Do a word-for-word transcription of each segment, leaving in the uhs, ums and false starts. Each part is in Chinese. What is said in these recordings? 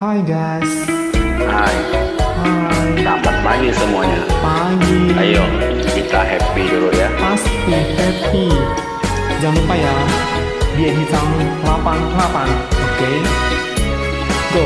Hai guys. Hai. Hai. Selamat pagi semuanya. Pagi. Ayo kita happy dulu ya. Pasti happy. Jangan lupa ya. Dia di jam delapan puluh delapan. Oke. Go.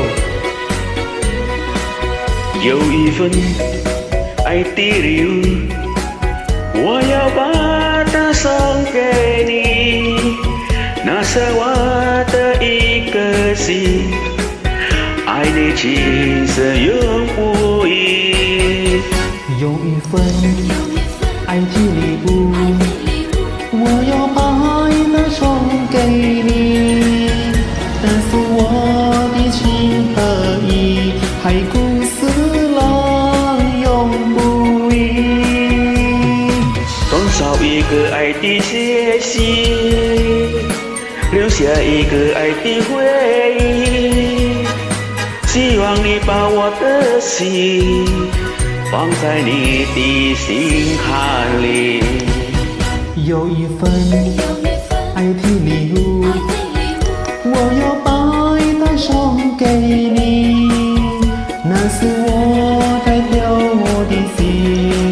有一份爱的礼物，我要把它送给你，那是我的一个心。 爱你情深永不渝， 有一份爱的礼物，我要把它送给你，那是我的情和意，海枯石烂永不渝。 多少一个爱的写信，留下一个爱的回忆。 希望你把我的心放在你的心坎里。 有一份爱的礼物，我要把它送给你，那是我代表我的心，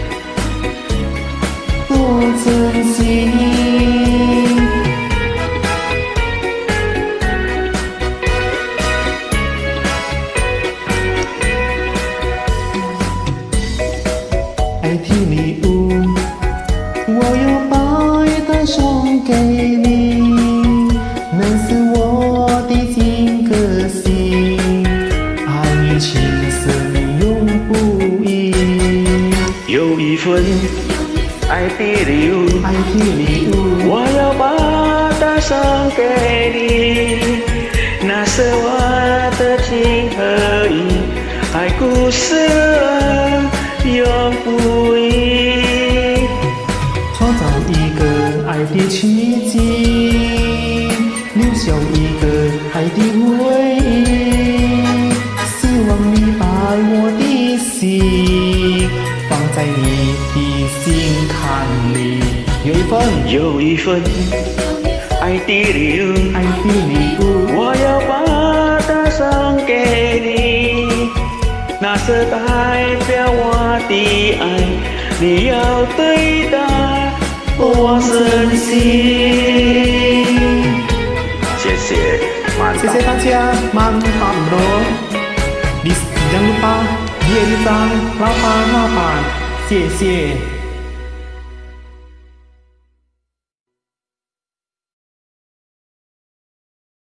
多珍惜。 爱的礼物，我要把它送给你，那是我的金颗心，爱你情深永不渝。 有一份爱的礼物， 爱的礼物， 我要把它送给你，那是我的情和意，爱故事。 永不渝， 创造一个爱的奇迹，留下一个爱的回忆。希望你把我的心放在你的心坎里。有一份， 有一份爱的礼物， 爱的礼物， 我要把它送给你。 那是代表我的爱，你要对它多珍惜。谢谢， 谢谢大家，mantap bro。Jangan lupa dia di jam delapan puluh delapan，谢谢。